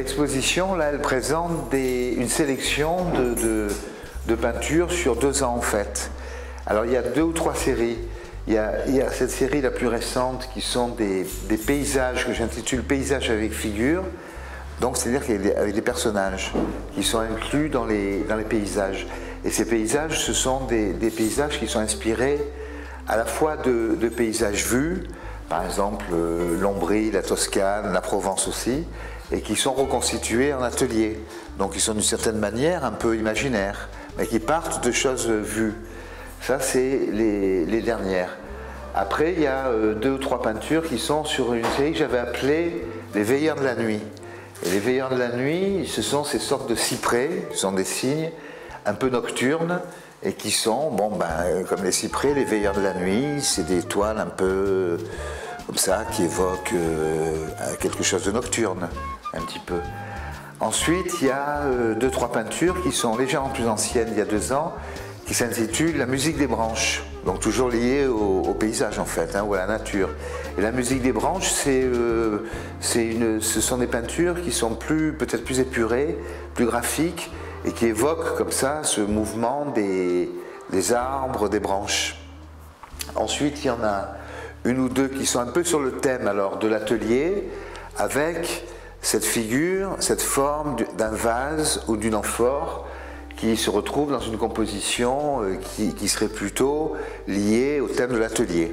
l'exposition, là, elle présente une sélection de peintures sur 2 ans en fait. Alors il y a 2 ou 3 séries. Il y a cette série la plus récente qui sont des paysages que j'intitule Paysages avec figures. Donc c'est-à-dire avec des personnages qui sont inclus dans les paysages. Et ces paysages, ce sont des paysages qui sont inspirés à la fois de paysages vus, par exemple l'Ombrie, la Toscane, la Provence aussi, et qui sont reconstitués en atelier. Donc ils sont d'une certaine manière un peu imaginaires, mais qui partent de choses vues. Ça, c'est les dernières. Après, il y a 2 ou 3 peintures qui sont sur une série que j'avais appelée Les Veilleurs de la Nuit. Et les Veilleurs de la Nuit, ce sont ces sortes de cyprès, ce sont des cygnes un peu nocturnes, et qui sont, bon, comme les cyprès, les Veilleurs de la Nuit, c'est des toiles un peu comme ça, qui évoquent quelque chose de nocturne, un petit peu. Ensuite, il y a 2 ou 3 peintures qui sont légèrement plus anciennes, il y a 2 ans, qui s'intitule La musique des branches, donc toujours liée au paysage en fait, ou à la nature. Et la musique des branches, ce sont des peintures qui sont peut-être plus épurées, plus graphiques, et qui évoquent comme ça ce mouvement des arbres, des branches. Ensuite, il y en a 1 ou 2 qui sont un peu sur le thème alors de l'atelier, avec cette figure, cette forme d'un vase ou d'une amphore, qui se retrouve dans une composition qui serait plutôt liée au thème de l'atelier.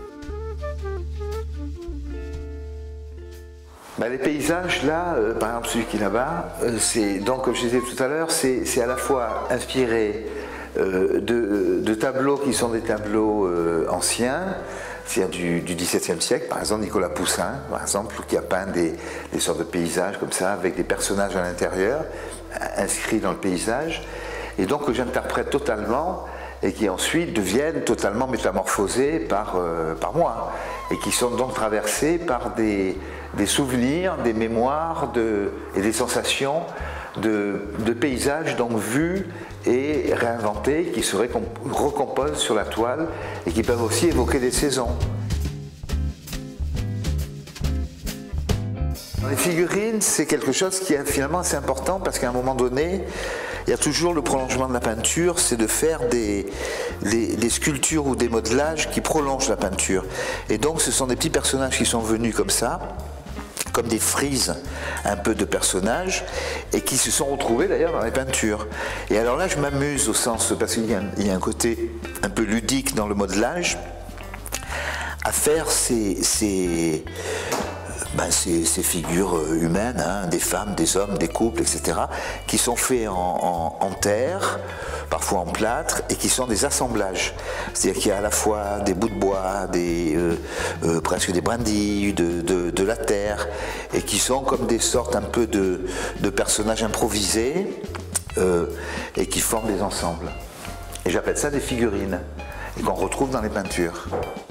Les paysages, là, par exemple celui qui est là-bas, donc comme je disais tout à l'heure, c'est à la fois inspiré de tableaux qui sont des tableaux anciens, c'est-à-dire du XVIIe siècle, par exemple Nicolas Poussin, par exemple, qui a peint des sortes de paysages comme ça, avec des personnages à l'intérieur, inscrits dans le paysage, et donc que j'interprète totalement, et qui ensuite deviennent totalement métamorphosés par moi, et qui sont donc traversés par des souvenirs, des mémoires et des sensations de paysages donc vus et réinventés, qui se recomposent sur la toile et qui peuvent aussi évoquer des saisons. Les figurines, c'est quelque chose qui est finalement assez important parce qu'à un moment donné, il y a toujours le prolongement de la peinture, c'est de faire des sculptures ou des modelages qui prolongent la peinture. Et donc ce sont des petits personnages qui sont venus comme ça, comme des frises un peu de personnages, et qui se sont retrouvés d'ailleurs dans les peintures. Et alors là je m'amuse au sens, parce qu'il y a un côté un peu ludique dans le modelage, à faire ces figures humaines, des femmes, des hommes, des couples, etc., qui sont faits en terre, parfois en plâtre, et qui sont des assemblages. C'est-à-dire qu'il y a à la fois des bouts de bois, presque des brindilles, de la terre, et qui sont comme des sortes un peu de personnages improvisés, et qui forment des ensembles. Et j'appelle ça des figurines, et qu'on retrouve dans les peintures.